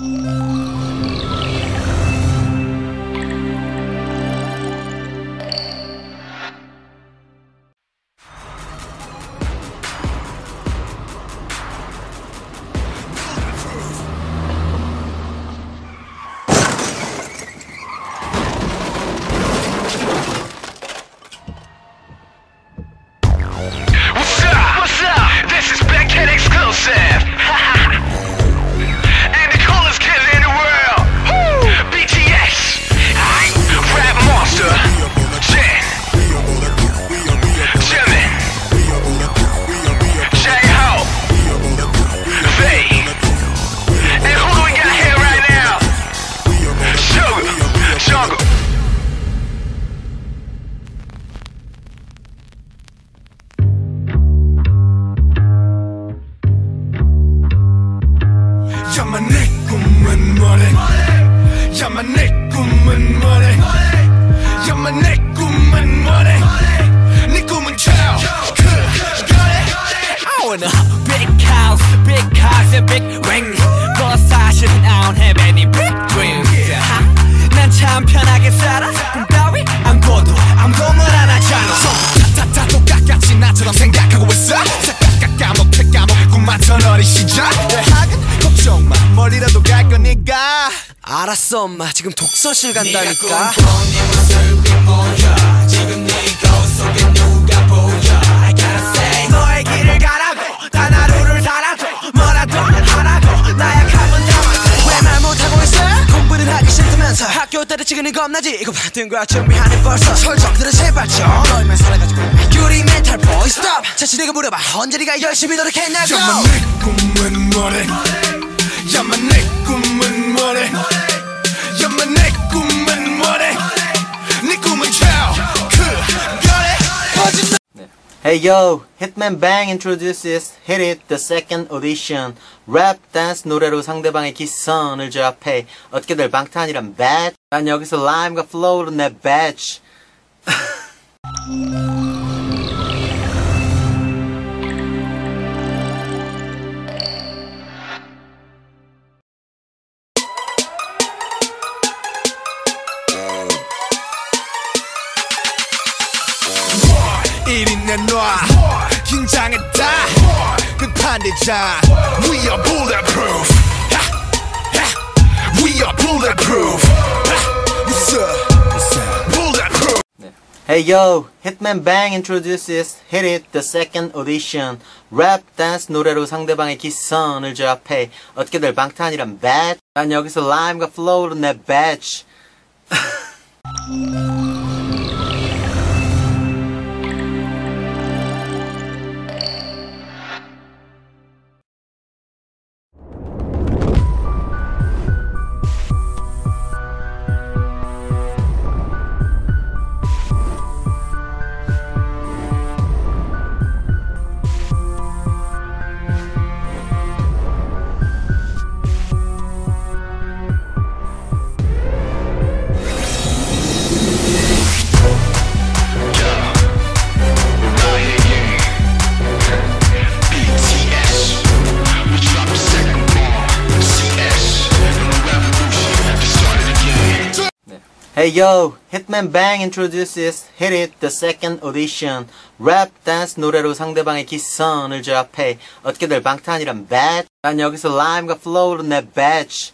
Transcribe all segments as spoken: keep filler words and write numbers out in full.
And the coolest kid in the world, woo! B T S, rap monster, Jen, Jimin, J-Ho, Faye, and who do we got here right now? Sugar, Jungle. 야마 내 꿈은 뭐래 야마 내 꿈은 뭐래 야마 내 꿈은 뭐래 네 꿈은 child I want a big house, big cars and big rings But 사실은 I don't have any big dreams 난 참 편하게 살아 꿈 따위 안 꿔도 아무도 말 안 하잖아 다 똑같이 나처럼 생각하고 있어 싹 까먹게 까먹게 꿈 많던 어린 시절 대학은 걱정 마 멀리라도 갈 거니까 알았어 엄마 지금 독서실 간다니까 지금 네 거울 속에 누가 보여 I gotta say 너의 길을 가라고 단 하루를 살아도 뭐라도 하라고 나약함은 담아줘 왜 말 못하고 있어 공부는 하기 싫다면서 학교 때려치기는 겁나지 이거 받은 거야 준비하네 벌써 설정들은 제발 좀 너희만 살아가지고 유리 멘탈 보이 스톱 자신에게 물어봐 언제 네가 열심히 노력했냐고 야마 내 꿈은 뭐래 야마 내 꿈은 뭐래 야마 내 꿈은 뭐래 네 꿈은 child 거짓말 Hey yo, Hitman Bang introduces Hit It the second audition. 랩, 댄스, 노래로 상대방의 기선을 제압해 어떻게들 방탄이란 bad. 난 여기서 라임과 플로우로 내 badge. 이리 내놔 긴장했다 끝판대장 We are bulletproof We are bulletproof What's up? What's up? Bulletproof Hey yo, Hitman Bang introduces Hit It the second audition. 랩, 댄스, 노래로 상대방의 기선을 제압해 어떻게들 방탄이란 bad. 난 여기서 라임과 플로우로 내 badge. Hey yo, Hitman Bang introduces Hit It the second audition. 랩, 댄스, 노래로 상대방의 기선을 제압해 어떻게들 방탄이란 bad. 난 여기서 라임과 플로우로 내 badge.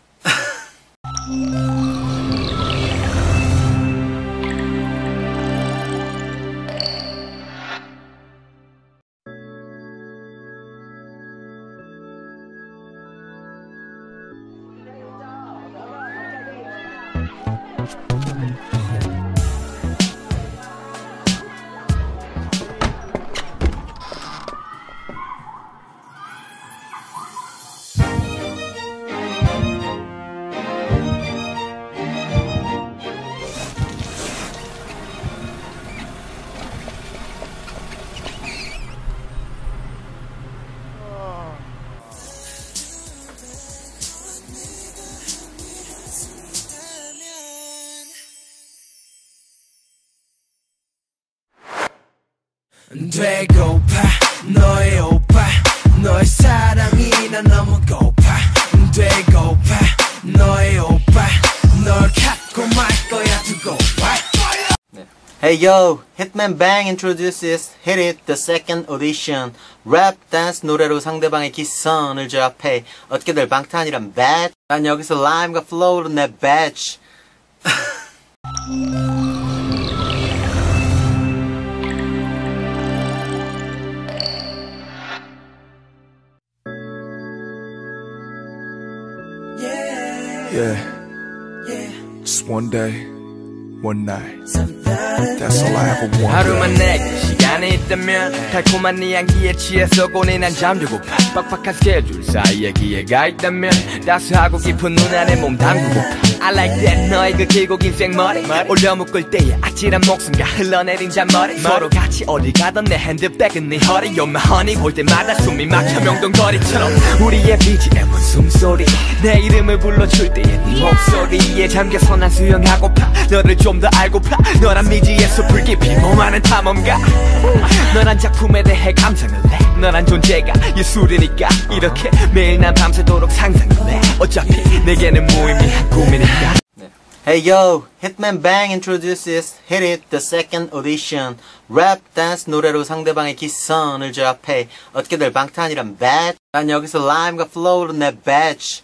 되고파 너의 오빠 너의 사랑이 난 너무 고파 되고 높아 너의 오빠 널 갖고 말 거야 두고 봐. Hey yo, Hitman Bang introduces Hit It the second audition. 랩, 댄스, 노래로 상대방의 기선을 제압해 어떻게들 방탄이란 bad. 난 여기서 라임과 플로우로 내 배치. Yeah, just one day, one night. That's all I ever wanted. 하루만 내게 시간이 있다면 달콤한 네 향기에 취해서 고뇌난 잠들고파. 빡빡한 스케줄 사이에 기회가 있다면 따스하고 깊은 눈 안에 몸 담그고파. I like that 너의 그 길고 긴 생머리 올려 묶을 때의 아찔한 목숨과 흘러내린 잔머리 서로 같이 어디 가던 내 핸드백은 네 허리 You're my honey 볼 때마다 숨이 막혀 명동거리처럼 우리의 비지엠은 숨소리 내 이름을 불러줄 때의 네 목소리에 잠겨서 난 수영하고파 너를 좀 더 알고파 너란 미지에서 불깊이 몸하는 탐험가 너란 작품에 대해 감상을 해 너란 존재가 예술이니까 이렇게 매일 난 밤새도록 상상을 해 어차피 내게는 무의미한 꿈이니까. Hey yo, Hitman Bang introduces Hit It the second audition. 랩, 댄스, 노래로 상대방의 기선을 제압해 어떻게들 방탄이란 bad. 난 여기서 라임과 플로우로 내 배치.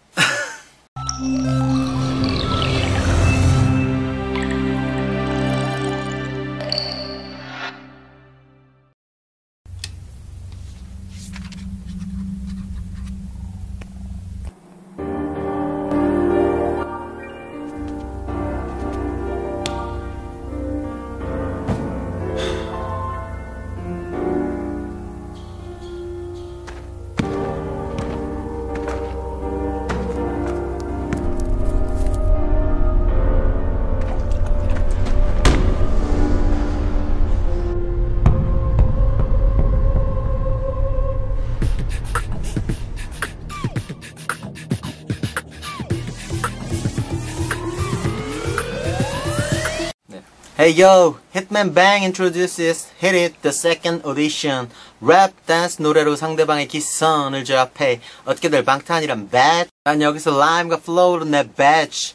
Hey yo, Hitman Bang introduces Hit It the second audition. 랩, 댄스, 노래로 상대방의 기선을 제압해 어떻게들 방탄이란 bad. 난 여기서 라임과 플로우로 내 배치.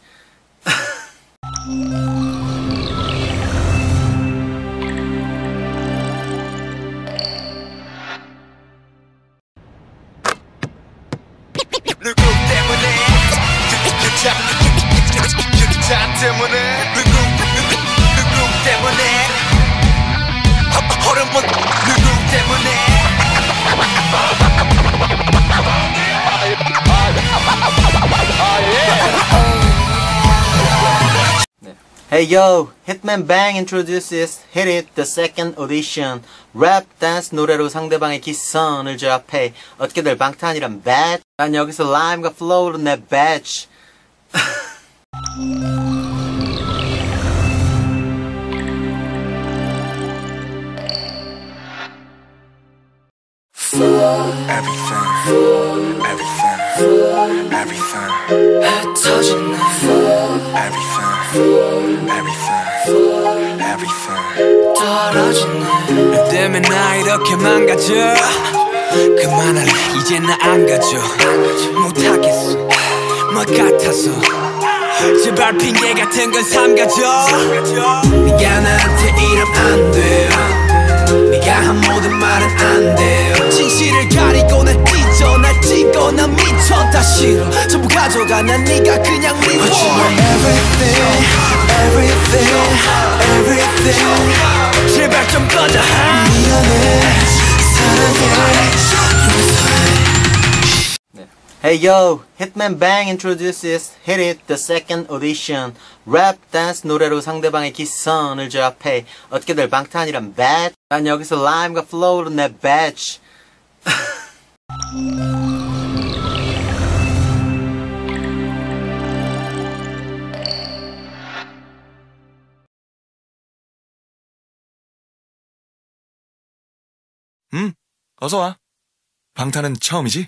누구 때문에 자 때문에 누구 누구 때문에 허름한 누구 때문에 Hey yo, Hitman Bang introduces Hit It the second audition. 랩, 댄스, 노래로 상대방의 기선을 제압해 어떻게들 방탄이란 bad. 난 여기서 라임과 플로우로 내 배치. Everything, everything, everything. 터진 Everything, everything, everything. 떨어지네 너 때문에 나 이렇게 망가져 그만할래 이제 나 안 가져 못하겠어 뭐 같아서 제발 핑계 같은 건 삼가져 네가 나한테 이러면 안 돼요 네가 한 모든 말은 안 돼요 진실을 가리고 날 찢어 날 찍어 난 미쳐 다 싫어 전부 가져가 난 네가 그냥 미워 But you are everything everything everything 제발 좀 꺼져 미안해 사랑해 Hey yo, Hitman Bang introduces Hit It the second audition. 랩, 댄스, 노래로 상대방의 기선을 제압해 어떻게들 방탄이란 bad. 난 여기서 라임과 플로우로 내 배치. 음, 어서 와. 방탄은 처음이지?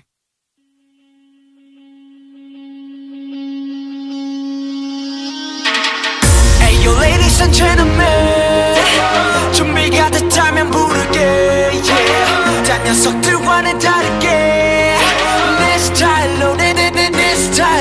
Yo ladies and gentlemen 준비가 됐다면 부르게 yeah. 딴 녀석들과는 다르게 내 스타일로 내 내 내 내 스타일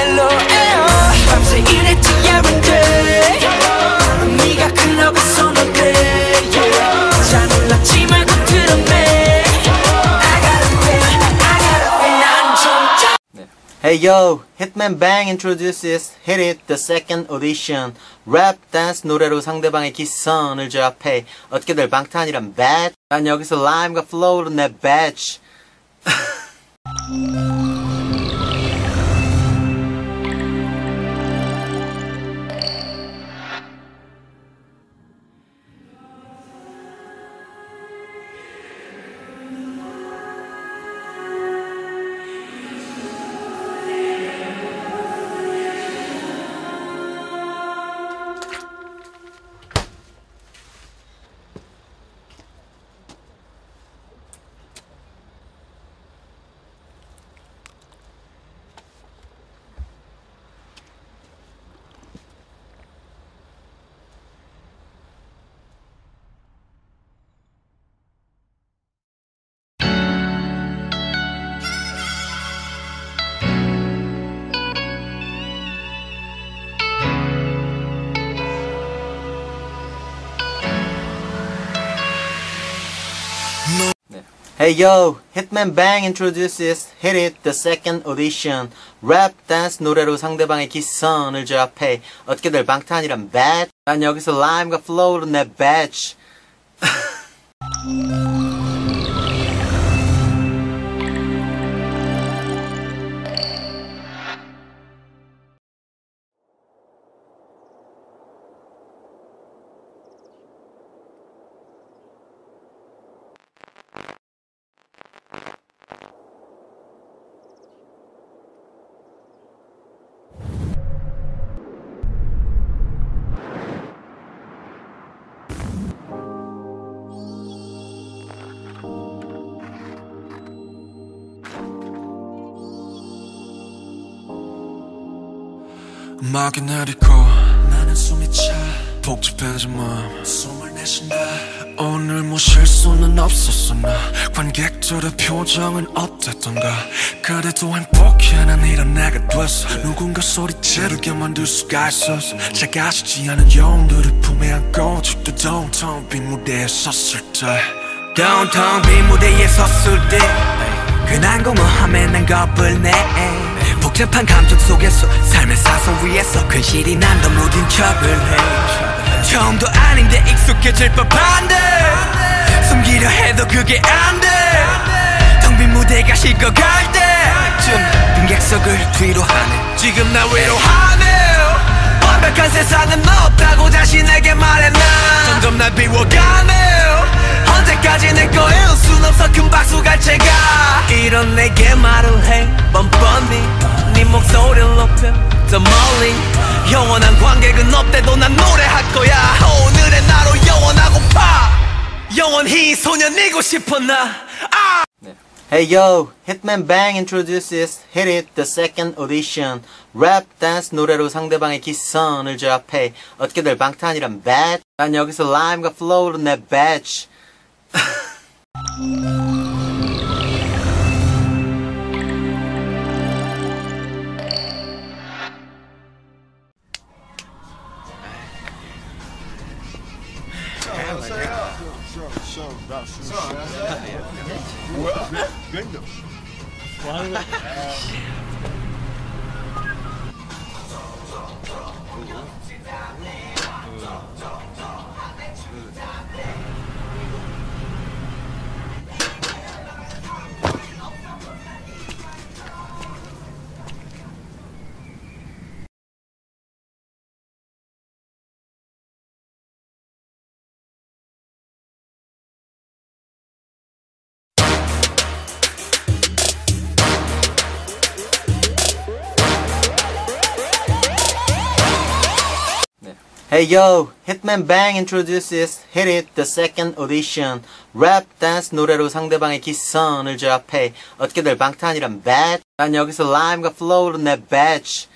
Hey yo, Hitman Bang introduces Hit It the second audition. 랩, 댄스 노래로 상대방의 기선을 제압해 어떻게들 방탄이란 bad. 난 여기서 라임과 플로우로 내 badge. Hey yo, Hitman Bang introduces Hit It the second audition. 랩, 댄스 노래로 상대방의 기선을 제압해 어떻게들 방탄이란 bad. 난 여기서 라임과 플로우로 내 badge. 음악이 내리고 나는 숨이 차 복잡해진 마음 숨을 내쉰다. 오늘 뭐 실수는 없었어. 나 관객들의 표정은 어땠던가. 그래도 행복해 난 이런 내가 됐어. 누군가 소리 지르게 만들 수가 있었어. 작아지지 않은 영웅들을 품에 안고 죽도 downtown 빈 무대에 섰을 때 downtown 빈 무대에 섰을 때 괜한 공허함에 난 겁을 내. 복잡한 감정 속에서 삶의 사선 위에서 근실이 난 더 무딘 척을 해. 처음도 아닌데 익숙해질 법한데 숨기려 해도 그게 안돼. 텅 빈 무대가 식어갈 때쯤 빈객석을 뒤로 하네. 지금 나 외로워하네. 완벽한 세상은 없다고 자신에게 말해. 난 점점 날 비워가네. 언제까지 내 거일 순 없어. 큰 박수 갈 채가 이런 내게 말을 해 뻔뻔히. 네 목소리를 높여 더 멀리. 영원한 관객은 없대도 난 노래할 거야. 오늘의 나로 영원하고파. 영원히 소년이고 싶어 나. 아! Hey yo, Hitman Bang introduces Hit It the second audition. 랩, 댄스 노래로 상대방의 기선을 제압해 어떻게들 방탄이란 bad. 난 여기서 라임과 플로우로 내 badge. Hey yo, Hitman Bang introduces Hit It the second audition. 랩, 댄스 노래로 상대방의 기선을 제압해 어떻게들 방탄이란 bad. 난 여기서 라임과 플로우로 내 badge.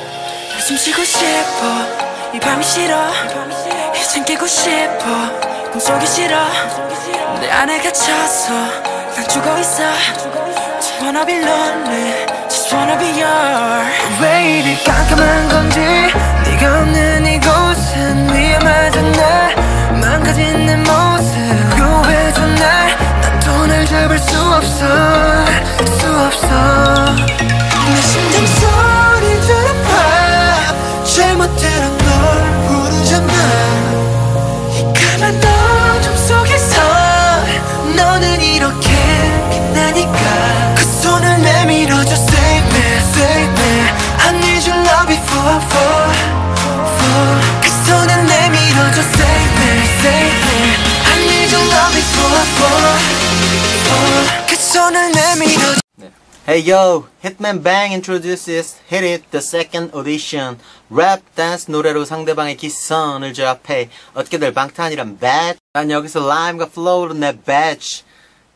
숨 쉬고 싶어 이 밤이 싫어 이젠 깨고 싶어 꿈속이 싫어 내 안에 갇혀서 난 죽어있어 Just wanna be lonely Just wanna be yours 왜 이리 깜깜한 건지 네가 없는 이곳은 위험하잖아 망가진 내 모습 구해줘 날 나 돈을 잡을 수 없어 수 없어 내 심장 소리 들어봐 잘못대로 널 부르잖아 이 까만 어둠 속에서 너는 이렇게 빛나니까 그 손을 내밀어줘 Save me, save me I need your love before I fall, fall 그 손을 내밀어줘 Save me, save me I need your love before I fall, fall 그 손을 내밀어줘 Hey yo, Hitman Bang introduces Hit It the second audition. 랩, 댄스, 노래로 상대방의 기선을 제압해 어떻게들 방탄이란 bad. 난 여기서 라임과 플로우로 내 badge.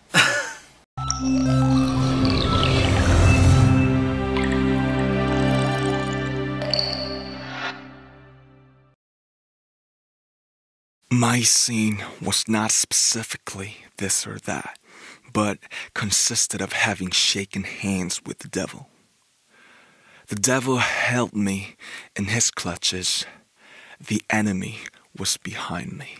My scene was not specifically this or that, but consisted of having shaken hands with the devil. The devil held me in his clutches. The enemy was behind me.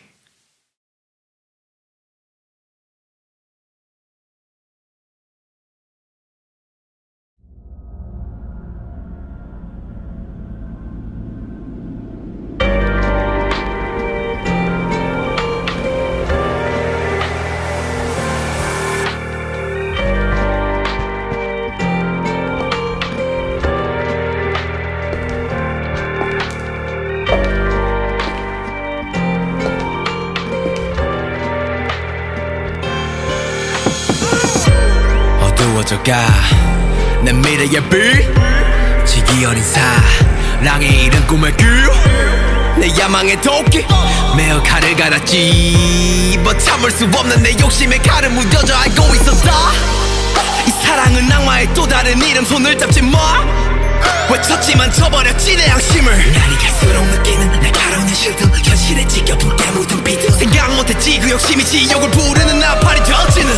어두워져가 내 미래의 빛 지기 어린 사랑의 이른 꿈의 길내 야망의 도끼 매어 칼을 갈았지 but 참을 수 없는 내 욕심에 칼을 묻어져 알고 있었다 이 사랑은 악마의 또 다른 이름 손을 잡지 마 외쳤지만 저버렸지 내 양심을 날이 갈수록 느끼는 날카로운 실드 현실에 찢겨 붉게 묻은 비트 생각 못했지 그 욕심이 지옥을 부르는 나팔이 터지는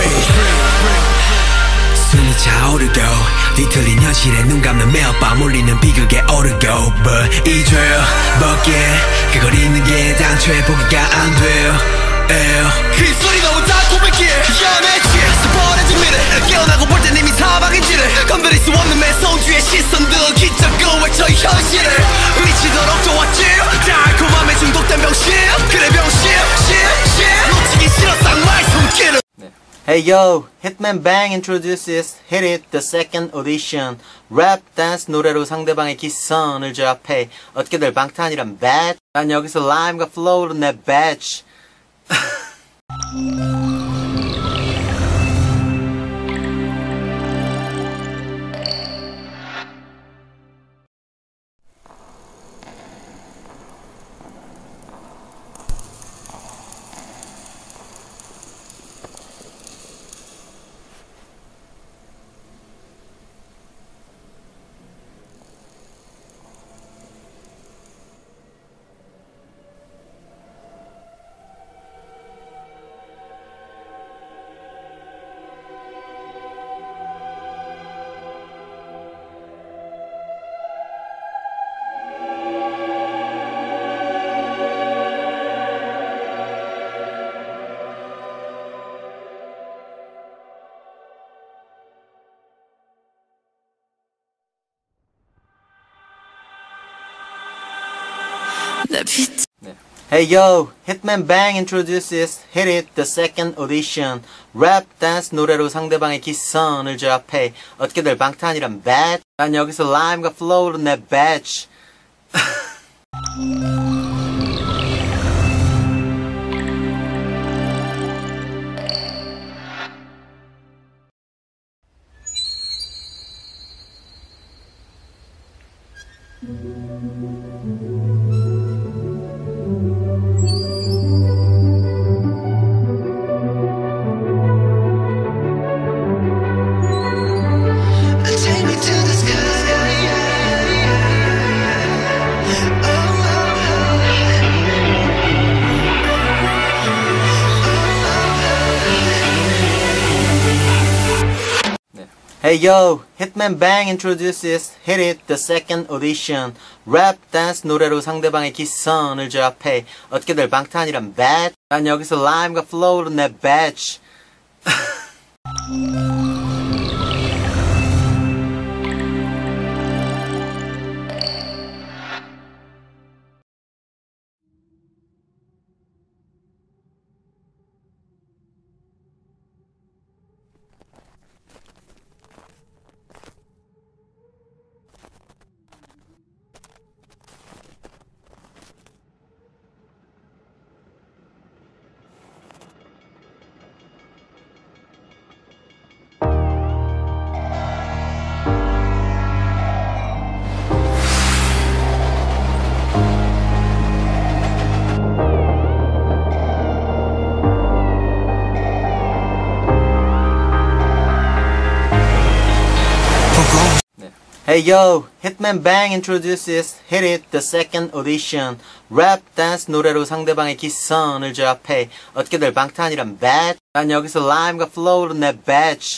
숨이 차오르고 뒤틀린 현실에 눈 감는 매일 밤 울리는 비극에 오르고 But 이 죄 벗게 그걸 잊는 게 당초에 포기가 안 돼요 그 소리 너무 달콤했기에 연했지 버려진 미래 깨어나고 볼 땐 이미 사방인지를 건드릴 수 없는 매성주의 시선들 기적을 외쳐 현실을 미치도록 좋았지 달콤함에 중독된 병신 그래 병신 놓치기 싫어 쌍마의 손길을 Hey yo, Hitman Bang introduces Hit It the second audition. 랩, 댄스, 노래로 상대방의 기선을 제압해 어떻게들 방탄이란 bad. 난 여기서 라임과 플로우로 내 badge. Hey yo, Hitman Bang introduces Hit It the second audition. 랩, 댄스, 노래로 상대방의 기선을 제압해 어떻게들 방탄이란 bad. 난 여기서 라임과 플로우로 내 badge. Hey yo, Hitman Bang introduces Hit It the second audition. 랩, 댄스, 노래로 상대방의 기선을 제압해. 어떻게들 방탄이란 bad. 난 여기서 라임과 플로우로 내 badge. Hey yo, Hitman Bang introduces Hit It the second audition. 랩, 댄스, 노래로 상대방의 기선을 제압해. 어떻게들 방탄이란 bad. 난 여기서 라임과 플로우로 내 badge.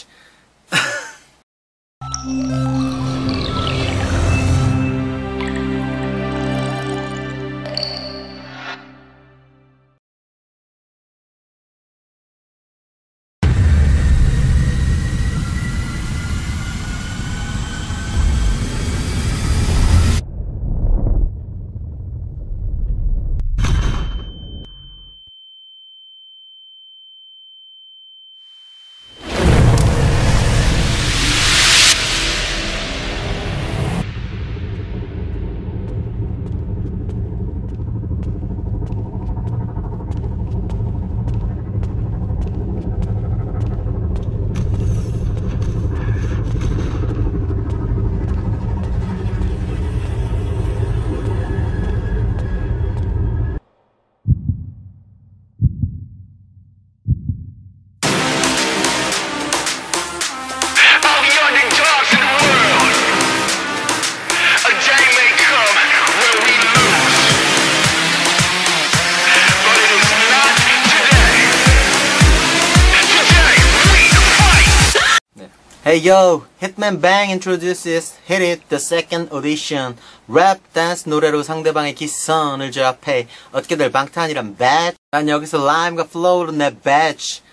Hey yo, Hitman Bang introduces Hit It the second audition. 랩, 댄스, 노래로 상대방의 기선을 제압해. 어떻게들 방탄이란 bad. 난 여기서 라임과 플로우로 내 badge.